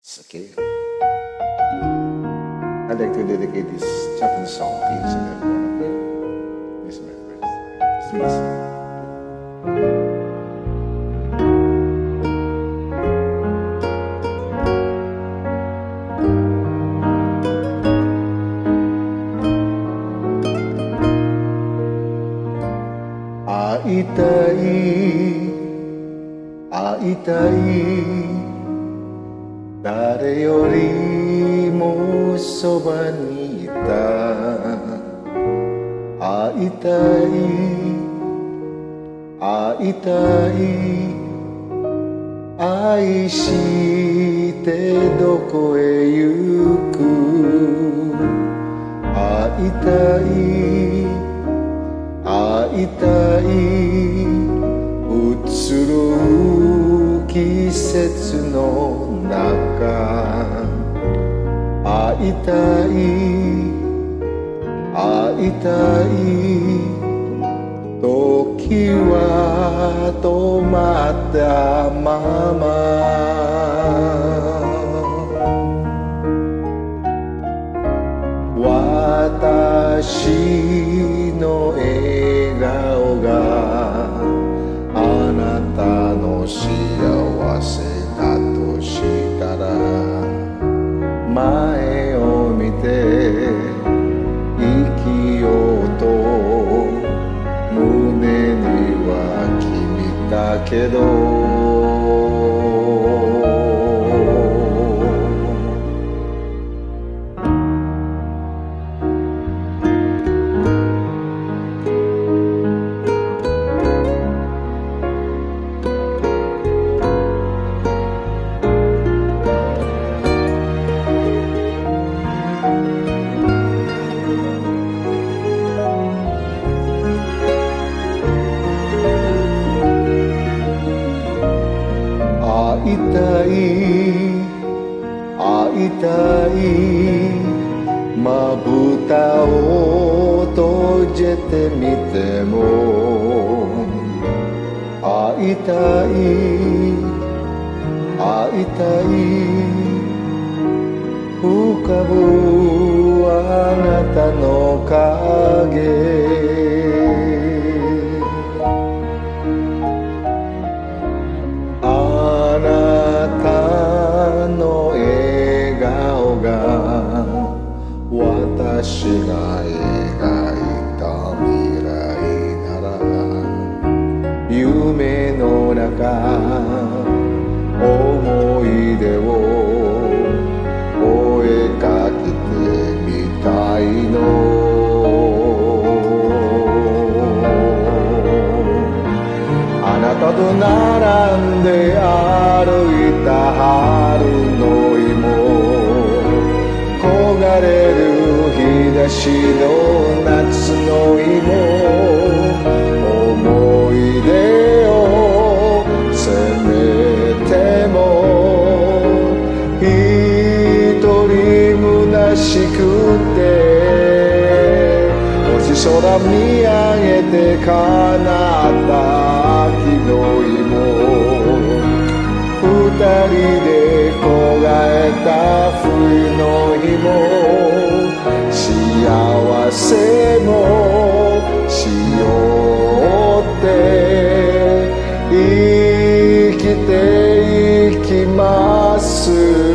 Okay. I'd like to dedicate this Japanese song to each and every one of you. This is my first time. Please. 会いたい会いたい誰よりもそばにいた会いたい会いたい愛してどこへ行く会いたい会いたい移る季節の中会いたい会いたい時は止まったまま私の笑顔があなたの幸せだとしたら前を見て生きようと胸には決めたけど会いたい会いたいまぶたを閉じてみても会いたい会いたい浮かぶあなたの影あなたの笑顔が私が描いた未来なら夢の中思い出を追いかけてみたいのあなたと並んで歩いた春の芋焦がれる日差しの夏の芋思い出を責めても一人虚しくて星空見上げて叶った秋の芋二人で焦がれた冬の日も幸せもしようって生きていきます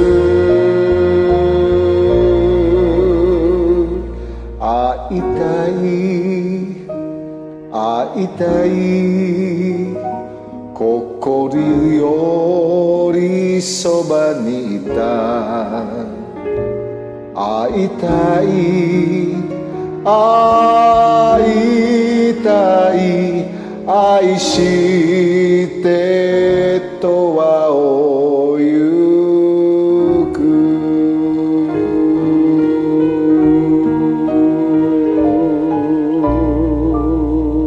会いたい会いたい心よりそばにいた会いたい会いたい愛してとはおゆく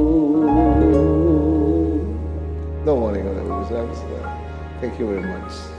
どうもありがとうございます。Thank you very much.